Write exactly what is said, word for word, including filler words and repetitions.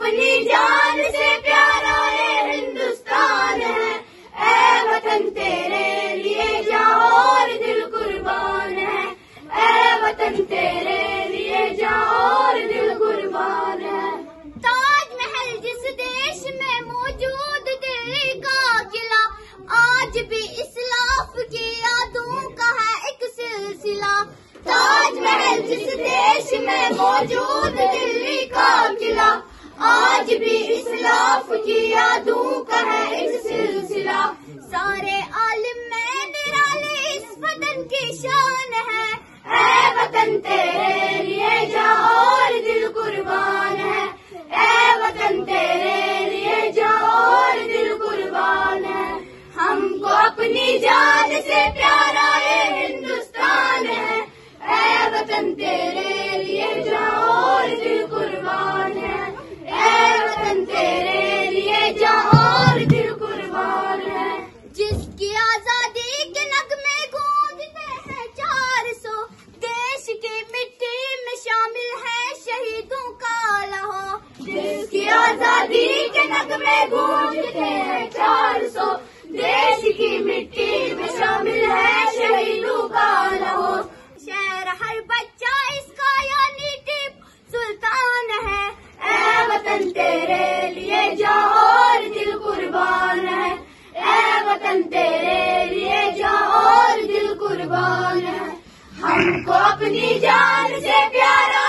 اپنی جان سے پیارا یہ ہندوستان ہے، اے وطن تیرے لیے جاں اور دل قربان ہے، اے وطن تیرے لیے جاں اور دل قربان ہے۔ تاج محل جس دیش میں موجود دل کا قلعہ، آج بھی اسلاف کی یادوں کا ہے ایک سلسلہ۔ تاج محل جس دیش میں موجود دل کا قلعہ، آج بھی اسلاف کی یادوں کا ہے ایک سلسلہ۔ سارے عالم میں نرالے اس وطن کی شان ہے، اے وطن تیرے لیے جاں اور دل قربان ہے، اے وطن تیرے لیے جاں اور دل قربان ہے۔ ہم کو اپنی جان سے پیارا یہ ہندوستان ہے، اے وطن تیرے لیے جاں اور دل قربان ہے، اے وطن تیرے لیے جاں اور دل قربان ہے۔ جس کی آزادی کے نغمے گونجتے ہیں چار سو، دیش کی مٹی میں شامل ہے شہیدوں کا لہو۔ جس کی آزادی کے نغمے گونجتے ہیں چار سو، دیش کی مٹی میں شامل ہے شہیدوں کا لہو۔ شہر ہر بچہ اس کا یعنی ٹیپو سلطان ہے، اے وطن تیرے لیے جاں اور دل قربان ہے، اے وطن تیرے لیے جاں اور دل قربان ہے۔ ہم کو اپنی جان سے پیارا